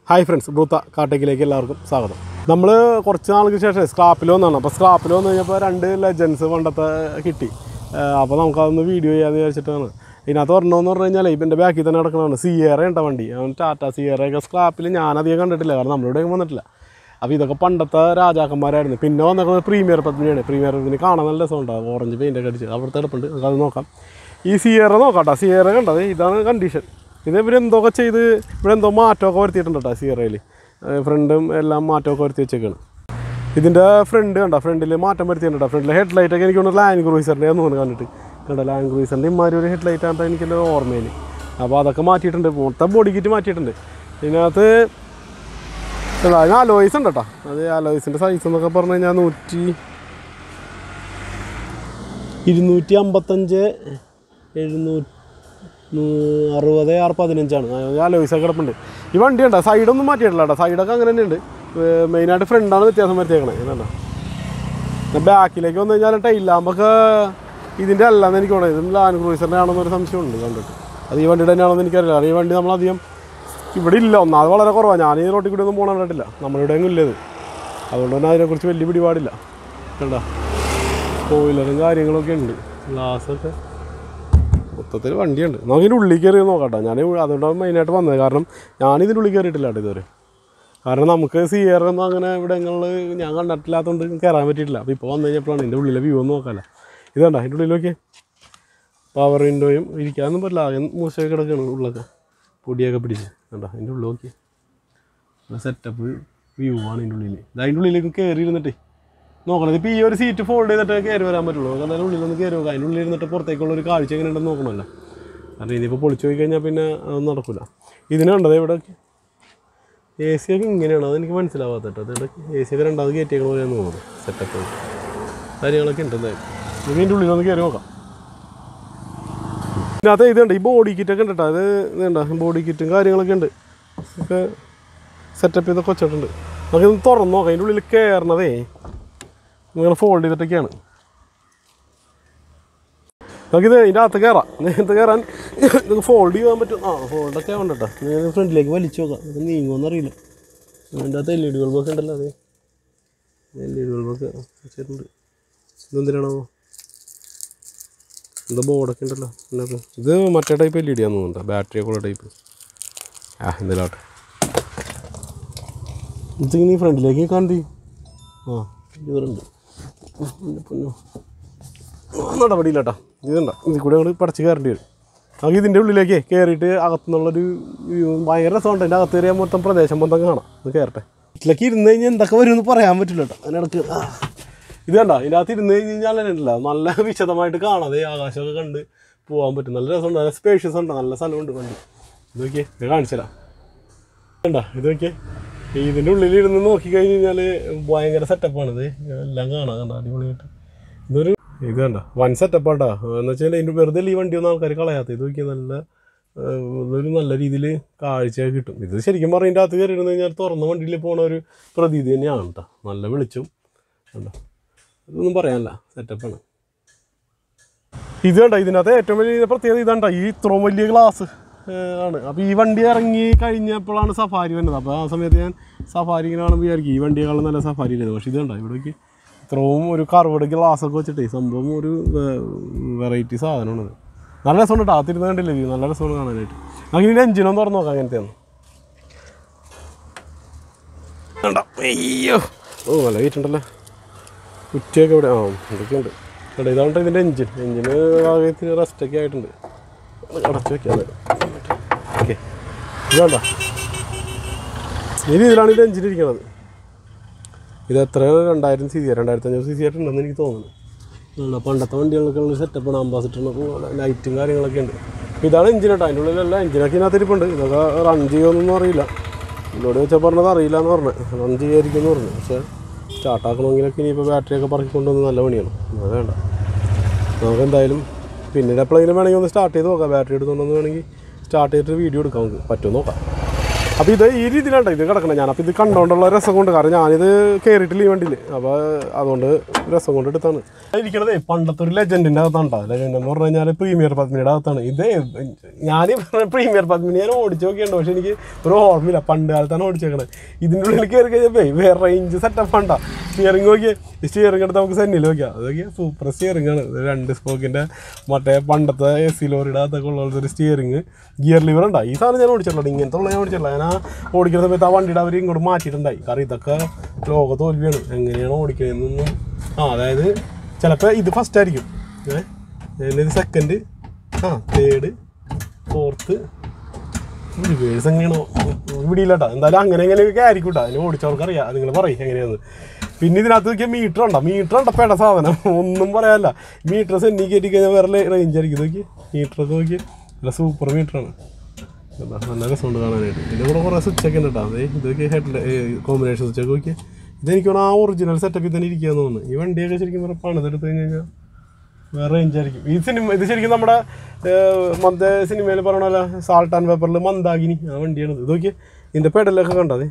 Hi friends, ബ്രൂത്ത കാട്ടേക്കിലേക്ക് എല്ലാവർക്കും സ്വാഗതം. നമ്മൾ കുറച്ച് നാൾക്ക് ശേഷം സ്ക്രാപ്പിൽ വന്നതാണ്. അപ്പോൾ സ്ക്രാപ്പിൽ വന്നു കഴിഞ്ഞപ്പോൾ 2 ലെജൻസ് പണ്ടത്തെ കിട്ടി. അപ്പോൾ നമുക്കതൊന്ന് വീഡിയോ ചെയ്യാമെന്ന് വിചാരിച്ചിട്ടാണ്. ഇതിനകത്ത് പറഞ്ഞതെന്ന് പറഞ്ഞു കഴിഞ്ഞാൽ ഇപ്പം ബാക്കിൽ തന്നെ കിടക്കണതാണ് സിയേറ ഉണ്ട വണ്ടി. ടാറ്റ സിയേറയൊക്കെ സ്ക്രാപ്പിൽ ഞാനധികം കണ്ടിട്ടില്ല, കാരണം നമ്മളിവിടെയും വന്നിട്ടില്ല. അപ്പോൾ ഇതൊക്കെ പണ്ടത്തെ രാജാക്കന്മാരായിരുന്നു. പിന്നെ വന്നേക്കുന്നത് പ്രീമിയർ പത്മിനിയാണ്. പ്രീമിയർ പത്മിനി കാണാൻ നല്ല രസമുണ്ടാകും, ഓറഞ്ച് പെയിൻ്റൊക്കെ അടിച്ച്. അവിടുത്തെ എടുപ്പുണ്ട്, നമുക്കത് നോക്കാം. ഈ സിയേറ നോക്കാം കേട്ടോ. സിയേറ കണ്ടത് ഇതാണ് കണ്ടീഷൻ. ഇത് ഇവരെന്തൊക്കെ ചെയ്ത് ഇവിടെ എന്തോ മാറ്റമൊക്കെ വരുത്തിയിട്ടുണ്ട് കേട്ടോ. സിയേറയിൽ ഫ്രണ്ടും എല്ലാം മാറ്റമൊക്കെ വരുത്തി വെച്ചേക്കാണ്. ഇതിൻ്റെ ഫ്രണ്ട് കണ്ടോ, ഫ്രണ്ടിൽ മാറ്റം വരുത്തിയിട്ടുണ്ട് കേട്ടോ. ഫ്രണ്ടിൽ ഹെഡ് ലൈറ്റൊക്കെ എനിക്ക് തോന്നുന്നു ലാൻഡ് ക്രൂയിസറിൻ്റെ തോന്നുന്നു കണ്ടിട്ട് കണ്ടോ. ലാൻഡ് ക്രൂയിസറിൻ്റെ ഇമാതിരി ഒരു ഹെഡ് ലൈറ്റ് ആണെന്ന് എനിക്കെൻ്റെ ഓർമ്മയിൽ. അപ്പോൾ അതൊക്കെ മാറ്റിയിട്ടുണ്ട്, മൊത്തം ബോഡി കിറ്റ് മാറ്റിയിട്ടുണ്ട്. ഇതിനകത്ത് അതിന് അലോയ്സ് ഉണ്ട് കേട്ടോ. അത് അലോയ്സിൻ്റെ സൈസ് എന്നൊക്കെ പറഞ്ഞു കഴിഞ്ഞാൽ 255 760 615 അലോയ്സൊക്കെ കിടപ്പുണ്ട്. ഈ വണ്ടി ഉണ്ടോ സൈഡൊന്നും മാറ്റിയിട്ടില്ല കേട്ടോ. സൈഡൊക്കെ അങ്ങനെ തന്നെയുണ്ട്. മെയിനായിട്ട് ഫ്രണ്ടാണ് വ്യത്യാസം വരുത്തിയേക്കണത്. ഇതുണ്ടോ, ബാക്കിലേക്ക് വന്നു കഴിഞ്ഞാൽ ടൈലാമ്പൊക്കെ ഇതിൻ്റെ അല്ലാന്ന് എനിക്ക് തോന്നുന്നത്. ഇതും ലാൻഡ് ക്രൂയിസറിൻ്റെ ആണെന്നൊരു സംശയമുണ്ട് കണ്ടിട്ട്. അത് ഈ വണ്ടിയുടെ തന്നെയാണെന്ന് എനിക്കറിയില്ല. ഈ വണ്ടി നമ്മളധികം ഇവിടെ ഇല്ല, ഒന്നാമത് വളരെ കുറവാണ്. ഞാൻ ഈ റോട്ടിൽ കൂടി ഒന്നും പോകണം കണ്ടിട്ടില്ല, നമ്മളിവിടെ ഒന്നും ഇല്ലത്. അതുകൊണ്ട് തന്നെ അതിനെക്കുറിച്ച് വലിയ പിടിപാടില്ല. കണ്ടോ, സ്പോയിലറും കാര്യങ്ങളൊക്കെ ഉണ്ട്, ഗ്ലാസ്സൊക്കെ മൊത്തത്തിൽ വണ്ടിയുണ്ട്. നമുക്ക് ഇതിൻ്റെ ഉള്ളിൽ കയറി നോക്കാം. ഞാൻ അതുകൊണ്ടാണ് മെയിനായിട്ട് വന്നത്, കാരണം ഞാനിതിൻ്റെ ഉള്ളിൽ കയറിയിട്ടില്ല കേട്ടോ ഇതുവരെ. കാരണം നമുക്ക് സിയറൊന്നും അങ്ങനെ ഇവിടങ്ങളിൽ ഞാൻ കണ്ടിട്ടില്ലാത്തതുകൊണ്ട് കയറാൻ പറ്റിയിട്ടില്ല. അപ്പോൾ ഇപ്പോൾ വന്നു കഴിഞ്ഞപ്പോഴാണ് ഇതിൻ്റെ ഉള്ളിലെ വ്യൂ ഒന്ന് നോക്കാമല്ലോ. ഇതുണ്ടോ അതിൻ്റെ ഉള്ളിലൊക്കെ പവർ വിൻഡോയും ഇരിക്കാനൊന്നും പറ്റില്ല, ആകെ മൂശയൊക്കെ കിടക്കുകയാണ് ഉള്ളൊക്കെ പൊടിയൊക്കെ പിടിച്ച്. കണ്ടോ അതിൻ്റെ ഉള്ളിൽ നോക്കി സെറ്റപ്പ് വ്യൂ ആണ് ഇതിൻ്റെ ഉള്ളിൽ. അതിൻ്റെ ഉള്ളിലേക്ക് കയറി ഇരുന്നിട്ട് നോക്കണം. ഇപ്പോൾ ഈ ഒരു സീറ്റ് ഫോൾഡ് ചെയ്തിട്ട് കയറി വരാൻ പറ്റുള്ളൂ. കാരണം ഉള്ളിലൊന്ന് കയറി നോക്കാം. അതിൻ്റെ ഉള്ളിൽ ഇരുന്നിട്ട് പുറത്തേക്കുള്ളൊരു കാഴ്ച എങ്ങനെ ഉണ്ടെന്ന് നോക്കണമല്ലോ. കാരണം ഇനിയിപ്പോൾ പൊളിച്ചു പോയി കഴിഞ്ഞാൽ പിന്നെ അതൊന്നും നടക്കില്ല. ഇതിനുണ്ടത് ഇവിടെ എ സി ഒക്കെ ഇങ്ങനെയാണ്, അതെനിക്ക് മനസ്സിലാവാത്ത കേട്ടോ. അതുകൊണ്ട് എ സി ഒക്കെ രണ്ടാമത് കയറ്റിയേക്കണ പോലെയാണ് തോന്നുന്നത്. സെറ്റപ്പ് കാര്യങ്ങളൊക്കെ ഉണ്ട്. എന്തായാലും ഇതിൻ്റെ ഉള്ളിലൊന്ന് കയറി നോക്കാം. ഇതിനകത്ത് ഇതുണ്ട്, ഈ ബോഡി കിറ്റൊക്കെ ഉണ്ട് കേട്ടോ. അത് ഇതുണ്ട ബോഡി കിറ്റും കാര്യങ്ങളൊക്കെ ഉണ്ട്, ഒക്കെ സെറ്റപ്പ് ചെയ്തൊക്കെ വെച്ചിട്ടുണ്ട്. നമുക്കിത് തുറന്ന് നോക്കാം. അതിൻ്റെ ഉള്ളിൽ കയറണതേ ഇങ്ങനെ ഫോൾഡ് ചെയ്തിട്ടൊക്കെയാണ്. നമുക്കിത് ഇതിൻ്റെ അകത്ത് കയറാം. ഇതിനകത്ത് കയറാൻ ഇത് ഫോൾഡ് ചെയ്യാൻ പറ്റും. ഫോൾഡൊക്കെ ഉണ്ട് കേട്ടോ. ഞാൻ ഫ്രണ്ടിലേക്ക് വലിച്ചു നോക്കാം, ഇത് നീങ്ങുമെന്ന് അറിയില്ല. അതിൻ്റെ അകത്ത് LED ബൾബൊക്കെ ഉണ്ടല്ലോ. അതെ, LED ബൾബൊക്കെ വെച്ചിട്ടുണ്ട്. ഇതെന്തിനാണോ എന്താ ബോർഡൊക്കെ ഉണ്ടല്ലോ. ഇത് മറ്റേ ടൈപ്പ് LED ആണെന്ന് തോന്നുന്നുണ്ട്, ബാറ്ററിയൊക്കെ ഉള്ള ടൈപ്പ്. എന്തെങ്കിലാട്ടെ ഇതിങ്ങനെ ഈ ഫ്രണ്ടിലേക്ക് കണ്ടി ഇവരുണ്ട്. പൊന്നോ നടപടിയില്ല കേട്ടോ. ഇതുണ്ടോ, ഇതിൽ കൂടെ അങ്ങോട്ട് പടച്ച് കയറേണ്ടി വരും. നമുക്ക് ഇതിൻ്റെ ഉള്ളിലേക്ക് കയറിയിട്ട് അകത്തുനിന്നുള്ളൊരു ഭയങ്കര രസമുണ്ട്. അതിൻ്റെ അകത്ത് കയറിയാൽ മൊത്തം പ്രദേശം മൊത്തം കാണാം. ഇത് കയറട്ടെ. ഇതിലേക്ക് ഇരുന്ന് കഴിഞ്ഞാൽ എന്തൊക്കെ വരുമെന്ന് പറയാൻ പറ്റില്ല കേട്ടോ. അതിനിടക്ക് ഇത് കണ്ടോ, ഇതിനകത്ത് ഇരുന്ന് കഴിഞ്ഞാൽ ഉണ്ടല്ല നല്ല വിശദമായിട്ട് കാണാതെ ആകാശമൊക്കെ കണ്ട് പോകാൻ പറ്റും. നല്ല രസമുണ്ട്, നല്ല സ്പേഷ്യസ് ഉണ്ട്, നല്ല സ്ഥലമുണ്ട് വണ്ടി. ഇത് നോക്കിയേ, ഇത് കാണിച്ചു തരാം. കണ്ടോ ഇത് നോക്കിയേ, ഇതിൻ്റെ ഉള്ളിലിരുന്ന് നോക്കിക്കഴിഞ്ഞ് കഴിഞ്ഞാൽ ഭയങ്കര സെറ്റപ്പാണിത്. എല്ലാം കാണാം. കണ്ടോ അടിപൊളിയായിട്ട്. ഇതൊരു ഇത് കണ്ടോ വൻ സെറ്റപ്പാട്ടാ. എന്ന് വെച്ചാൽ ഇതിൻ്റെ വെറുതെ ഈ വണ്ടിയൊന്നും ആൾക്കാർ കളയാത്ത. ഇത് നോക്കിയാൽ ഇതൊരു നല്ല രീതിയിൽ കാഴ്ചയൊക്കെ കിട്ടും. ഇത് ശരിക്കും പറഞ്ഞാൽ ഇതിൻ്റെ അകത്ത് കയറി ഇരുന്ന് കഴിഞ്ഞാൽ തുറന്ന വണ്ടിയിൽ പോണ ഒരു പ്രതീതി തന്നെയാണ് കേട്ടോ. നല്ല വെളിച്ചം കണ്ടോ, ഇതൊന്നും പറയാനല്ല, സെറ്റപ്പാണ്. ഇത് കണ്ടോ, ഇതിനകത്ത് ഏറ്റവും വലിയ പ്രത്യേകത ഇതാണ്ടോ, ഈ ഇത്രയും വലിയ ഗ്ലാസ് ആണ്. അപ്പോൾ ഈ വണ്ടി ഇറങ്ങി കഴിഞ്ഞപ്പോഴാണ് സഫാരി വരുന്നത്. അപ്പോൾ ആ സമയത്ത് ഞാൻ സഫാരി ഇങ്ങനെ കാണുമ്പോൾ വിചാരിക്കും ഈ വണ്ടിയേക്കാളും നല്ല സഫാരി ഇല്ലത്. പക്ഷേ ഇത് കണ്ടോ, ഇവിടേക്ക് ഇത്രയും ഒരു കർവ്ഡ് ഗ്ലാസ്സൊക്കെ വെച്ചിട്ടേ സംഭവം ഒരു വെറൈറ്റി സാധനമാണത്. നല്ല രസമുണ്ട് കേട്ടോ. ആത്തിരുന്ന് കണ്ടില്ലേ, നല്ല രസമാണ് കാണാനായിട്ട്. നമുക്ക് ഇതിൻ്റെ എഞ്ചിനൊന്ന് തുറന്ന് നോക്കാം എങ്ങനത്തെയാണ്. കണ്ടോ, അയ്യോ നല്ല വെയിറ്റ് ഉണ്ടല്ലോ. കുറ്റിയൊക്കെ ഇവിടെ ഇതൊക്കെയുണ്ട് കേട്ടോ. ഇതാണ് ഇതിൻ്റെ എഞ്ചിന് ഭാഗത്ത് റെസ്റ്റൊക്കെ ആയിട്ടുണ്ട്. അടച്ചു വയ്ക്കാം. ഓക്കെ, ഇത് വേണ്ട ഈ രീതിയിലാണ് ഇതിൻ്റെ എഞ്ചിൻ ഇരിക്കുന്നത്. ഇത് എത്ര 2000 cc 2500 cc ആയിട്ടുണ്ടെന്ന് എനിക്ക് തോന്നുന്നു. പണ്ടത്തെ വണ്ടികളൊക്കെ ഉള്ള സെറ്റപ്പാണ്. അംബാസിഡറിനൊക്കെ ലൈറ്റും കാര്യങ്ങളൊക്കെ ഉണ്ട്. ഇതാണ് എഞ്ചിൻ കേട്ടോ. അതിൻ്റെ ഉള്ളിലെല്ലാം എഞ്ചിനൊക്കെ ഇതിനകത്തിരിപ്പുണ്ട്. ഇതൊക്കെ റൺ ചെയ്യുമെന്നൊന്നും അറിയില്ല. ഇതിലൂടെ വെച്ചാൽ പറഞ്ഞത് അറിയില്ല എന്ന് പറഞ്ഞു, റൺ ചെയ്യായിരിക്കും എന്ന് പറഞ്ഞു. പക്ഷേ സ്റ്റാർട്ടാക്കണമെങ്കിലൊക്കെ ഇനിയിപ്പോൾ ബാറ്ററിയൊക്കെ പറക്കിക്കൊണ്ടുവന്ന് നല്ല പണിയാണ്. അത് വേണ്ട, നമുക്ക് എന്തായാലും പിന്നീട് എപ്പോഴെങ്കിലും വേണമെങ്കിൽ ഒന്ന് സ്റ്റാർട്ട് ചെയ്ത് നോക്കാം. ബാറ്ററി എടുത്തുകൊണ്ടൊന്ന് വേണമെങ്കിൽ സ്റ്റാർട്ട് ചെയ്തിട്ട് വീഡിയോ എടുക്കാം, നമുക്ക് പറ്റുമെന്ന് നോക്കാം. അപ്പോൾ ഇത് ഈ രീതിയിലാണ് ഇത് കിടക്കണം. ഞാനപ്പോൾ ഇത് കണ്ടുകൊണ്ടുള്ള രസം കൊണ്ട്, കാരണം ഞാനിത് കയറിയിട്ടില്ല ഈ വണ്ടിയിൽ, അപ്പോൾ അതുകൊണ്ട് രസം കൊണ്ട് എടുത്താണ്. ഇരിക്കണത് പണ്ടത്തെ ഒരു ലെജൻഡിൻ്റെ അകത്താണ്. ലെജൻഡ് എന്ന് പറഞ്ഞു കഴിഞ്ഞാൽ പ്രീമിയർ പത്മിനിയുടെ അകത്താണ്. ഇത് ഞാൻ പ്രീമിയർ പത്മിനി ഞാൻ ഓടിച്ച് നോക്കിയുണ്ട്, പക്ഷേ എനിക്ക് ഒരു ഓർമ്മയില്ല, പണ്ട് കാലത്താണ് ഓടിച്ചേക്കണത്. ഇതിൻ്റെ ഉള്ളിൽ കയറി കഴിഞ്ഞപ്പോൾ വേറെ റേഞ്ച് സെറ്റപ്പ് ഉണ്ടാ. സ്റ്റിയറിംഗ് നോക്കിയേ, സ്റ്റിയറിംഗ് എടുത്ത് നമുക്ക് സെന്നിൽ നോക്കിയാൽ അതൊക്കെ സൂപ്പർ സ്റ്റിയറിംഗ് ആണ്. 2 സ്പോക്കിൻ്റെ മറ്റേ പണ്ടത്തെ AC ലോറിയുടെ അകത്തൊക്കെ ഉള്ളൊരു സ്റ്റിയറിംഗ്, ഗിയർ ലിവർ ഉണ്ടായി. ഈ സാധനം ഞാൻ ഓടിച്ചിട്ടുള്ളൂ, ഇങ്ങനത്തെ ഉള്ള ഞാൻ ഓടിച്ചിട്ടില്ല. ഞാൻ ഓടിക്കുന്ന സമയത്ത് ആ വണ്ടിയുടെ അവർ ഇങ്ങോട്ട് മാറ്റിയിട്ടുണ്ടായി. കാരണം ഇതൊക്കെ ലോക തോൽവിയാണ്, എങ്ങനെയാണ് ഓടിക്കുന്നതെന്നൊന്നും. അതായത് ചിലപ്പോൾ ഇത് ഫസ്റ്റ് ആയിരിക്കും, ഇത് സെക്കൻഡ്, തേർഡ്, ഫോർത്ത്, റിവേഴ്സ് എങ്ങനെയാണോ പിടിയില്ലട്ടോ. എന്തായാലും അങ്ങനെയൊക്കെ ആയിരിക്കും കേട്ടോ. അതിന് ഓടിച്ചവർക്ക് അറിയാം, നിങ്ങൾ പറയും എങ്ങനെയാണെന്ന്. പിന്നെ ഇതിനകത്ത് നോക്കിയാൽ മീറ്റർ ഉണ്ടോ പേട സാധനം, ഒന്നും പറയാനല്ല. മീറ്റർ സെന്നി കയറ്റി കഴിഞ്ഞാൽ വേറെ റേഞ്ച് ആയിരിക്കും. നോക്കി മീറ്ററൊക്കെ നോക്കി, നല്ല സൂപ്പർ മീറ്ററാണ്, നല്ല രസമുണ്ട് കാണാനായിട്ട്. ഇതിൻ്റെ കൂടെ കുറേ സ്വിച്ചൊക്കെ ഉണ്ട് കേട്ടോ. അതെ ഇതൊക്കെ ഹെഡ് കോമ്പിനേഷൻ സ്വിച്ചൊക്കെ നോക്കി. ഇതെനിക്ക് ആ ഒറിജിനൽ സെറ്റപ്പിൽ തന്നെ ഇരിക്കുകയെന്ന് തോന്നുന്നു. ഈ വണ്ടിയൊക്കെ ശരിക്കും പറഞ്ഞാൽ പണിതെടുത്ത് കഴിഞ്ഞ് കഴിഞ്ഞാൽ വേറെ റേഞ്ചായിരിക്കും. ഈ സിനിമ ഇത് ശരിക്കും നമ്മുടെ മറ്റേ സിനിമയിൽ പറയണല്ലോ സാൾട്ട് ആൻഡ് പേപ്പറിൽ മന്ദാകിനി, ആ വണ്ടിയാണിത്. ഇത് നോക്കി ഇതിൻ്റെ പെഡലൊക്കെ കണ്ടത്,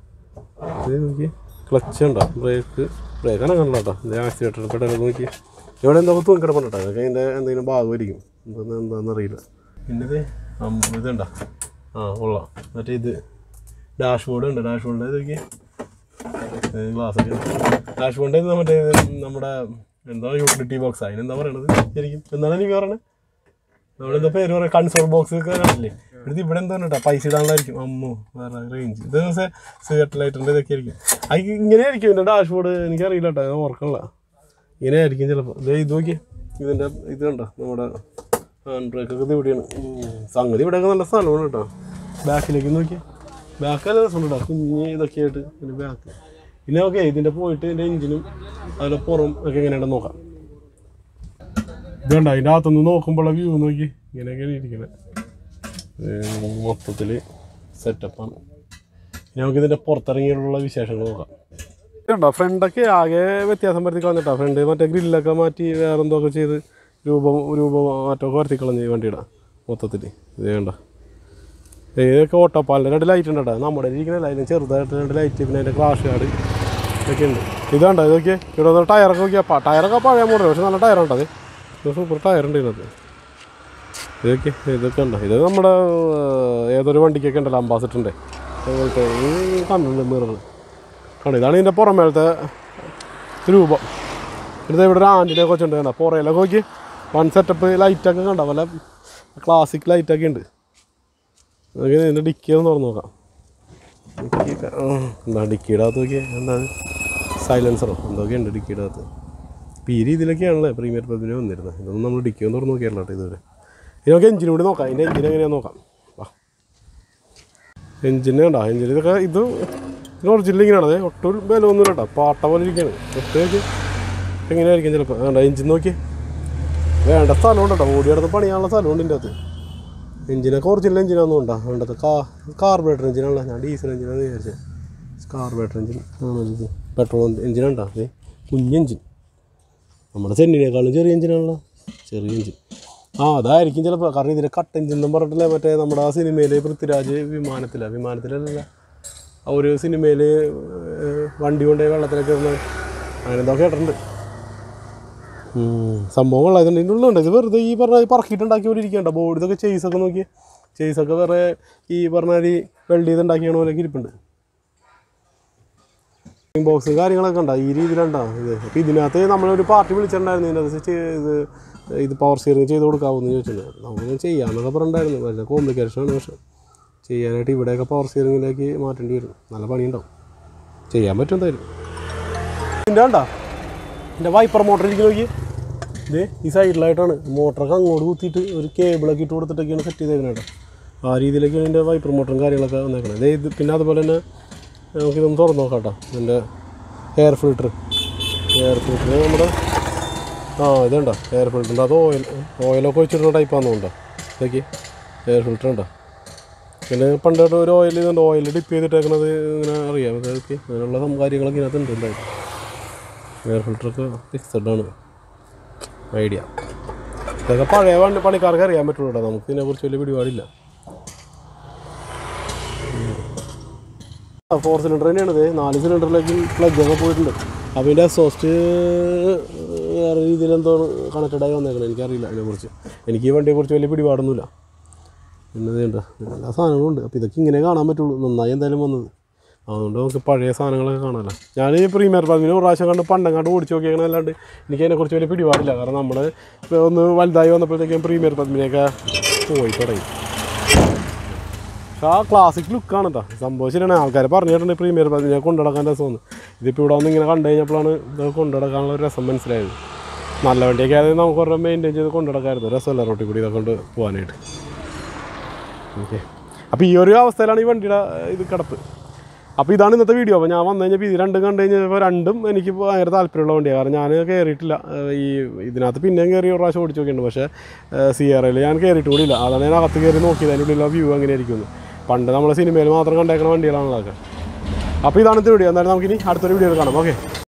ഇത് നോക്കി ക്ലച്ച് ഉണ്ടോ, ബ്രേക്കാണ് കണ്ടോ കേട്ടോ. ഇത് ആക്സിലേറ്റർ പെഡലൊക്കെ നോക്കി. ഇവിടെ എന്തൊക്കെ തൂങ്ങിക്കിടപ്പുണ്ട് കേട്ടോ. അതൊക്കെ അതിൻ്റെ എന്തെങ്കിലും ഭാഗമായിരിക്കും, എന്താണെന്നറിയില്ല. പിന്നെ ഇത് ഇതുണ്ടോ, കൊള്ളാം. മറ്റേ ഇത് ഡാഷ്ബോർഡ് ഉണ്ട്, ഡാഷ്ബോർഡിൻ്റെ ഇതൊക്കെ ഗ്ലാസ്സൊക്കെ. ഡാഷ്ബോർഡിൻ്റെ ഇത് മറ്റേ നമ്മുടെ എന്താ യൂട്ടിലിറ്റി ബോക്സ്, അതിനെന്താ പറയണത് ശരിക്കും, എന്താണ് എനിക്ക് പറയണത്, നമ്മളെന്താ പേര് പറയാം, കൺസോൾ ബോക്സ് ഒക്കെ കാണില്ലേ. ഇത് ഇവിടെ എന്താ കേട്ടോ, പൈസ ഇടാനുള്ളതായിരിക്കും. വേറെ റേഞ്ച്. ഇത് സെറ്റലൈറ്റിൻ്റെ ഇതൊക്കെ ആയിരിക്കും. അത് ഇങ്ങനെ ആയിരിക്കും ഇതിൻ്റെ ഡാഷ്ബോർഡ്, എനിക്കറിയില്ല കേട്ടോ, ഞാൻ ഓർക്കണില്ല. ഇങ്ങനെ ആയിരിക്കും ചിലപ്പോൾ. ഇത് നോക്കി ഇതിൻ്റെ ഇത് കണ്ടോ, നമ്മുടെ ഹാൻഡ് ബ്രേക്കൊക്കെ ഇത് ഇവിടെയാണ്. സംഗതി ഇവിടെയൊക്കെ നല്ല സ്ഥലമാണ് കേട്ടോ. ബാക്കിലേക്ക് നോക്കി, ബാക്കല്ല രസമുണ്ട് കേട്ടോ, കുഞ്ഞ് ഇതൊക്കെ ആയിട്ട് ഇതിൻ്റെ ബാക്ക്. പിന്നെ ഓക്കെ ഇതിൻ്റെ പോയിട്ട് ഇതിൻ്റെ എഞ്ചിനും അതിൻ്റെ പുറം ഒക്കെ എങ്ങനെയുണ്ടെന്ന് നോക്കാം. ഇതുണ്ട് അതിൻ്റെ അകത്തുനിന്ന് നോക്കുമ്പോഴുള്ള വ്യൂ നോക്കി, ഇങ്ങനെയൊക്കെയാണ് ഇരിക്കുന്നത്. മൊത്തത്തിൽ സെറ്റപ്പാണ്. ഇനി നമുക്ക് ഇതിൻ്റെ പുറത്തിറങ്ങിയുള്ള വിശേഷങ്ങൾ നോക്കാം. ഇതുണ്ടോ ഫ്രണ്ടൊക്കെ ആകെ വ്യത്യാസം വരുത്തി കളഞ്ഞിട്ടാ. ഫ്രണ്ട് മറ്റേ ഗ്രില്ലൊക്കെ മാറ്റി വേറെ എന്തൊക്കെ ചെയ്ത് മാറ്റമൊക്കെ വരുത്തി കളഞ്ഞ് വണ്ടിയുടെ മൊത്തത്തിൽ. ഇത് വേണ്ട ഇതൊക്കെ ഓട്ടോപ്പാലിൻ്റെ 2 ലൈറ്റ് ഉണ്ട് കേട്ടോ. നമ്മുടെ ഇരിക്കുന്ന ലൈറ്റ് ചെറുതായിട്ട് 2 ലൈറ്റ്, പിന്നെ അതിൻ്റെ ക്രാഷ് ഗാർഡ് ഇതൊക്കെ ഉണ്ട്. ഇതുണ്ട് ഇതൊക്കെ ഇവിടെ വന്ന് ടയറൊക്കെ നോക്കിയാൽ ടയറൊക്കെ പഴയ മോഡൽ, പക്ഷെ നല്ല ടയറുണ്ട്. അത് സൂപ്പർ ടയറുണ്ട് ഇതിനകത്ത്. ഇതൊക്കെ ഉണ്ടോ, ഇത് നമ്മുടെ ഏതൊരു വണ്ടിക്കൊക്കെ ഉണ്ടല്ലോ അംബാസിഡറിൻ്റെ അതുപോലത്തെ കണ്ടുണ്ട് മിറർ കണ്ടു. ഇതാണ് ഇതിൻ്റെ പുറമേലത്തെ രൂപം. ഇത് ഇവിടെ ഒരു ആൻറ്റിനെ കൊച്ചുണ്ട് കണ്ടോ, പുറയിലൊക്കെ നോക്കി വൺ സെറ്റപ്പ് ലൈറ്റൊക്കെ കണ്ടോ, വല്ല ക്ലാസിക് ലൈറ്റൊക്കെ ഉണ്ട്. അതൊക്കെ ഇതിൻ്റെ ഡിക്കിയൊന്ന് തുറന്ന് നോക്കാം. എന്താ ഡിക്കിയുടെ അകത്ത് നോക്കിയാൽ എന്താ സൈലൻസറോ എന്തൊക്കെ ഉണ്ട് ഡിക്കിയുടെ അകത്ത്. അപ്പോൾ ഈ രീതിയിലൊക്കെയാണല്ലേ പ്രീമിയർ പതിന് വന്നിരുന്നത്. ഇതൊന്നും നമ്മൾ ഡിക്കിയൊന്ന് തുറന്ന് നോക്കിയാലോ കേട്ടോ ഇതുവരെ. ഇനി നമുക്ക് എഞ്ചിനും കൂടി നോക്കാം, ഇതിൻ്റെ എഞ്ചിൻ എങ്ങനെയാണെന്ന് നോക്കാം. എഞ്ചിന് കണ്ടോ, എഞ്ചിൻ ഇതൊക്കെ ഇത് ഒറിജിനൽ ഇങ്ങനെയാണത്, ഒട്ടും ബലമൊന്നുമില്ല കേട്ടോ, പാട്ട പോലെ ഇരിക്കുകയാണ്. ഒട്ടേക്ക് എങ്ങനെയായിരിക്കും ചിലപ്പോൾ. വേണ്ട എഞ്ചിൻ നോക്കി, വേണ്ട സ്ഥലമുണ്ട് കേട്ടോ, ഓടി കിടന്ന് പണിയാനുള്ള സ്ഥലമുണ്ട് ഇതിൻ്റെ അകത്ത്. എഞ്ചിനൊക്കെ ഒറിജിനൽ എഞ്ചിനാണെന്നും ഉണ്ടോ, വേണ്ടത് കാർബറേറ്റർ എഞ്ചിനാണല്ലോ. ഞാൻ ഡീസൽ എഞ്ചിനാണെന്ന് വിചാരിച്ചത്. കാർബറേറ്റർ എഞ്ചിൻ ആണോ, പെട്രോൾ എഞ്ചിനുണ്ടോ. അതെ കുഞ്ഞെഞ്ചിൻ, നമ്മുടെ സെന്നിനേക്കാളും ചെറിയ എഞ്ചിനാണല്ലോ, ചെറിയ എഞ്ചിൻ. അതായിരിക്കും ചിലപ്പോൾ. കാരണം ഇതിൻ്റെ കട്ട് എഞ്ചിൻ എന്നും പറഞ്ഞിട്ടില്ലേ, മറ്റേ നമ്മുടെ ആ സിനിമയിൽ പൃഥ്വിരാജ് വിമാനത്തിലല്ല ആ ഒരു സിനിമയിൽ വണ്ടി കൊണ്ടേ വെള്ളത്തിലൊക്കെ ഇരുന്ന് അങ്ങനെന്തൊക്കെ കേട്ടിട്ടുണ്ട്. സംഭവങ്ങളായതുകൊണ്ട് ഇതിൻ്റെ ഉള്ളുണ്ട്. ഇത് വെറുതെ ഈ പറഞ്ഞ പറക്കിയിട്ടുണ്ടാക്കി പോലെ ഇരിക്കണ്ട. ബോഡി ഇതൊക്കെ ചെയ്സൊക്കെ നോക്കി, ചെയ്സൊക്കെ വേറെ ഈ പറഞ്ഞാൽ വെൽഡ് ചെയ്തുണ്ടാക്കിയാണ് പോലെയൊക്കെ ഇരിപ്പുണ്ട്. ബോക്സ് കാര്യങ്ങളൊക്കെ ഉണ്ടോ ഈ രീതിയിലുണ്ടാവും ഇത്. അപ്പോൾ ഇതിനകത്ത് നമ്മളൊരു പാർട്ടി വിളിച്ചിട്ടുണ്ടായിരുന്നു, ഇതിനകത്ത് ഇത് പവർ സ്റ്റിയറിംഗ് ചെയ്ത് കൊടുക്കാമെന്ന് ചോദിച്ചിട്ടുണ്ട്. നമുക്ക് ചെയ്യാമെന്നൊക്കെ പറഞ്ഞിട്ടുണ്ടായിരുന്നു. വളരെ കോംപ്ലിക്കേഷനാണ്, പക്ഷേ ചെയ്യാനായിട്ട് ഇവിടെയൊക്കെ പവർ സ്റ്റിയറിംഗിലേക്ക് മാറ്റേണ്ടി വരും. നല്ല പണിയുണ്ടാവും, ചെയ്യാൻ പറ്റും എന്തായാലും. ഇതിൻ്റെ കണ്ടോ എൻ്റെ വൈപ്പർ മോട്ടർ ഇരിക്കുന്ന നോക്കി. ഇത് ഈ സൈഡിലായിട്ടാണ് മോട്ടറൊക്കെ അങ്ങോട്ട് കുത്തിയിട്ട് ഒരു കേബിളൊക്കെ ഇട്ട് കൊടുത്തിട്ടൊക്കെയാണ് സെറ്റ് ചെയ്തേക്കുന്നത് കേട്ടോ. ആ രീതിയിലൊക്കെയാണ് ഇതിൻ്റെ വൈപ്പർ മോട്ടറും കാര്യങ്ങളൊക്കെ വന്നേക്കുന്നത്. ഇത് പിന്നെ അതുപോലെ തന്നെ നമുക്കിതൊന്ന് തുറന്ന് നോക്കാം കേട്ടോ. ഇതിൻ്റെ എയർ ഫിൽറ്റർ നമ്മുടെ ഇതുണ്ടോ എയർ ഫിൽറ്ററിൻ്റെ അത് ഓയിലൊക്കെ വെച്ചിട്ടുള്ള ടൈപ്പാണെന്നുണ്ടോ. ഇതൊക്കെ എയർ ഫിൽറ്റർ ഉണ്ടോ. പിന്നെ പണ്ടായിട്ട് ഒരു ഓയിൽ ഇതുണ്ട്, ഓയിൽ ഡിപ്പ് ചെയ്തിട്ടേക്കുന്നത് ഇങ്ങനെ അറിയാം. ഇതൊക്കെ അങ്ങനെയുള്ള കാര്യങ്ങളൊക്കെ ഇതിനകത്ത് ഉണ്ട്. എന്തായാലും എയർ ഫിൽറ്ററൊക്കെ ഫിക്സഡാണ് ഐഡിയ. ഇതൊക്കെ പഴയ പണിക്കാർക്ക് അറിയാൻ പറ്റുള്ളൂ കേട്ടോ, നമുക്ക് ഇതിനെക്കുറിച്ച് വലിയ പിടിപാടില്ല. 4 സിലിണ്ടർ തന്നെയാണിത്. 4 സിലിണ്ടറിലേക്ക് പ്ലഗൊക്കെ പോയിട്ടുണ്ട്. അപ്പോൾ ഇതിൻ്റെ എക്സോസ്റ്റ് വേറെ രീതിയിലെന്തോ കണക്റ്റഡായി വന്നേക്കണം. എനിക്കറിയില്ല അതിനെക്കുറിച്ച്. എനിക്ക് ഈ വണ്ടിയെക്കുറിച്ച് വലിയ പിടിപാടൊന്നുമില്ല. പിന്നെ വേണ്ട എല്ലാ സാധനങ്ങളും ഉണ്ട്. അപ്പോൾ ഇതൊക്കെ ഇങ്ങനെ കാണാൻ പറ്റുള്ളൂ. നന്നായി എന്തായാലും വന്നത്. അതുകൊണ്ട് നമുക്ക് പഴയ സാധനങ്ങളൊക്കെ കാണാമല്ലോ. ഞാൻ ഈ പ്രീമിയർ പദ്മിനി ഒരു പ്രാവശ്യം കണ്ട് പണ്ടങ്ങാണ്ട് ഓടിച്ച് നോക്കിയാൽ എനിക്ക് അതിനെക്കുറിച്ച് വലിയ പിടിപാടില്ല. കാരണം നമ്മൾ ഒന്ന് വലുതായി വന്നപ്പോഴത്തേക്കും പ്രീമിയർ പദ്മിനിയൊക്കെ പോയി തുടങ്ങി. പക്ഷേ ആ ക്ലാസിക് ലുക്കാണ് കേട്ടോ സംഭവം. ശരിയാണ്, ആൾക്കാർ പറഞ്ഞിട്ടുണ്ട് പ്രീമിയർ പദ്മിനിയെ കൊണ്ടുനടക്കാൻ രസമെന്ന്. ഇതിപ്പോൾ ഇവിടെ വന്ന് ഇങ്ങനെ കണ്ടു കഴിഞ്ഞപ്പോഴാണ് ഇത് കൊണ്ടുനടക്കാനുള്ള ഒരു രസം മനസ്സിലായത്. നല്ല വണ്ടിയൊക്കെ ആയത് നമുക്ക് കുറേ മെയിൻറ്റെയിൻ ചെയ്ത് കൊണ്ടുനടക്കാമായിരുന്നു. രസമല്ല റോട്ടിൽ കൂടി ഇതൊക്കെ കൊണ്ട് പോകാനായിട്ട്. ഓക്കെ, അപ്പോൾ ഈ ഒരു അവസ്ഥയിലാണ് ഈ വണ്ടിയുടെ ഇത് കിടപ്പ്. അപ്പോൾ ഇതാണ് ഇന്നത്തെ വീഡിയോ. അപ്പോൾ ഞാൻ വന്നു കഴിഞ്ഞപ്പോൾ ഇത് രണ്ടും കണ്ടു കഴിഞ്ഞപ്പോൾ രണ്ടും എനിക്ക് ഭയങ്കര താല്പര്യമുള്ള വണ്ടിയാണ്. കാരണം ഞാൻ കയറിയിട്ടില്ല ഈ ഇതിനകത്ത്. പിന്നെയും കയറി ഒരു പ്രാവശ്യം ഓടിച്ച് നോക്കിയിട്ടുണ്ട്. പക്ഷേ സിയറയിൽ ഞാൻ കയറിയിട്ട് കൂടിയില്ല. അതാണ് ഞാൻ അകത്ത് കയറി നോക്കിയത് അതിൻ്റെ ഉള്ളിലുള്ള വ്യൂ എങ്ങനെ ആയിരിക്കുമെന്ന്. പണ്ട് നമ്മൾ സിനിമയിൽ മാത്രം കണ്ടേക്കുന്ന വണ്ടികളാണ് അതൊക്കെ. അപ്പോൾ ഇതാണ് ഇന്നത്തെ വീഡിയോ. എന്തായാലും നമുക്കിനി അടുത്തൊരു വീഡിയോയിൽ കാണാം. ഓക്കെ.